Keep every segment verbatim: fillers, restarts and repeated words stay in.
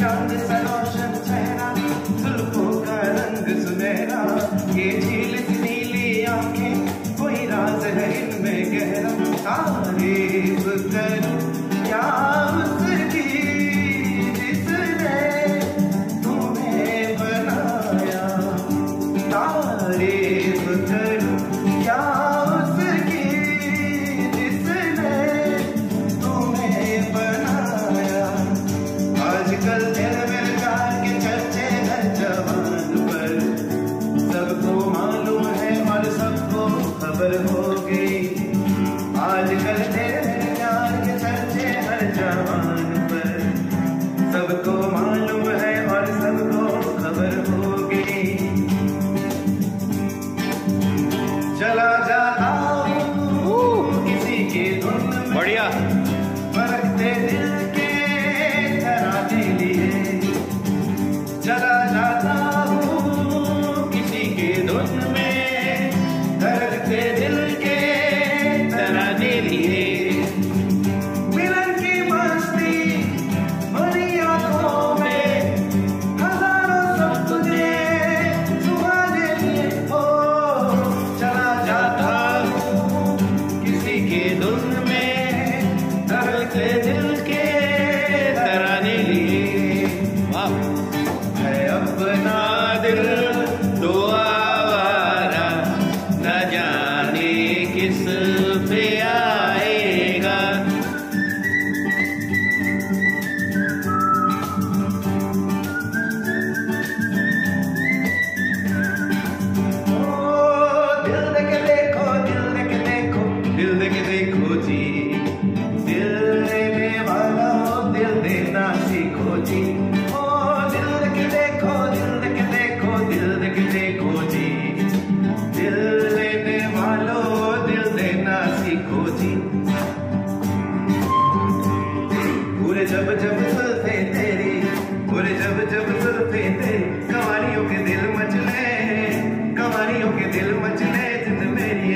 चांद सा रोशन चेहरा, जुल्फों का रंग सुनहरा, ये झील सी नीली आंखें, कोई राज है इनमें गहरा। तारीफ करूं क्या उसकी जिसने तुम्हें बनाया, तारीफ करूं क्या उसकी जिसने तुम्हें बनाया। आजकल दिल में के चर्चे हैं जवान पर, सबको मालूम है और सबको खबर हो गई। आजकल तेरे प्यार के चर्चे हर जवान पर, सबको मालूम है और सबको खबर हो गई। चला जाता हूँ किसी के धुन में, बढ़िया फरकते दिल के तराने लिए। चला जाता हूँ किसी के धुन में, धड़कते दिल के तराने लिए। मिलन की मस्ती भरी आंखों में, हजारों सब तुझे सुहाने लिए। हो चला जाता हूँ किसी के धुन में, धड़कते दिल के तराने लिए। वाह है अपना दिल तो आवारा, न जाने किस पे आएगा। ओ दिल दे के देखो, दिल दे के देखो, दिल दे के देखो जी, दिल देने वाला हो दिल देना सीखो जी। ओ दिल दे के देखो, दिल दे के देखो, दिल दे के देखो जी, दिल देने वालों दिल देना सीखो जी। पूरे जब जब जुल्फे तेरी, पूरे जब जब जुल्फे तेरी, कवारियों के दिल मचले, कवारियों के दिल मचले जिंद मेरी।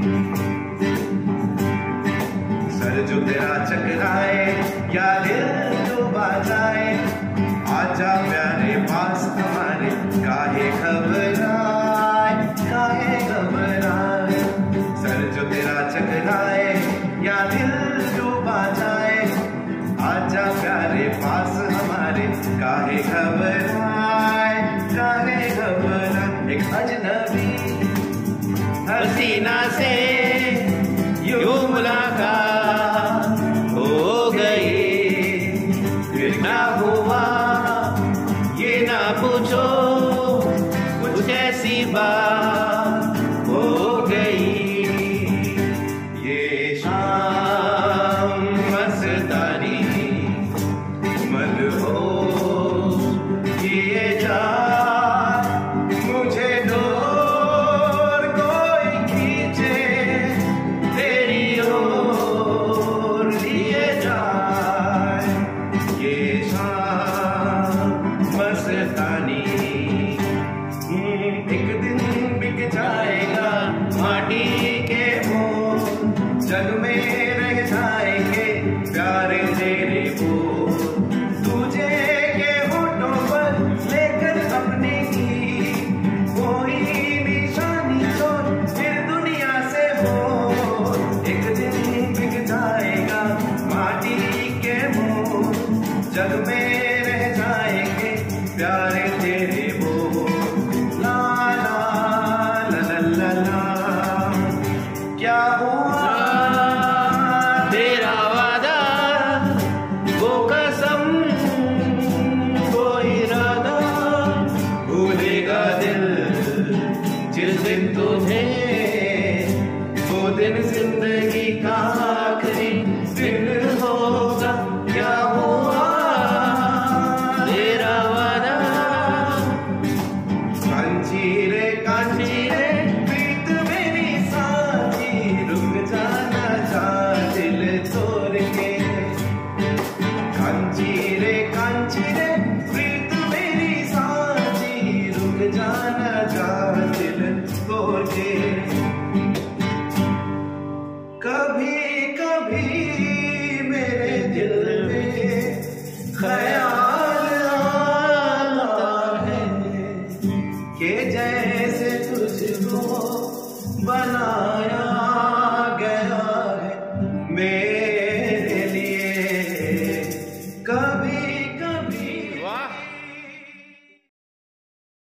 सर जो तेरा चकराए या दिल जो बाजाए, आजा प्यारे पास हमारे, काहे घबराए, काहे घबराए। सर जो तेरा चकराए या दिल जो बाजाए, आजा प्यारे पास हमारे, काहे घबराए, काहे घबराए। एक अजनबी हसीना से यूं मुलाकात हो गई, फिर ना हुआ ये ना पूछो, कुछ ऐसी बात हो गई। ये शाम मस्तानी मदहोश किए जा, मुझे डोर कोई खींचे तेरी ओर लिए जाए। ये शाम मस्तानी एक दिन बिक जाएगा माटी के मोल, जग में रह जाएंगे प्यारे तेरे बोल। तुझे के होठों पर लेकर अपने की कोई निशानी छोड़, फिर दुनिया से बोल। एक दिन बिक जाएगा माटी के मोल, जग में रह जाएंगे प्यारे तेरे बोल। ला ला ला ला ला ला, क्या हुआ तेरा वादा, वो कसम वो इरादा, भूलेगा दिल जिस दिन तुझे, वो दिन जिंदगी का आखिरी दिन होगा। क्या हुआ तेरा वादा, कांची रे कांची रे प्रीत मेरी साथी, रुक जाना जा दिल तोड़ के। कांची रे कांची रे प्रीत मेरी साथी, रुक जाना जा दिल तोड़ के। कभी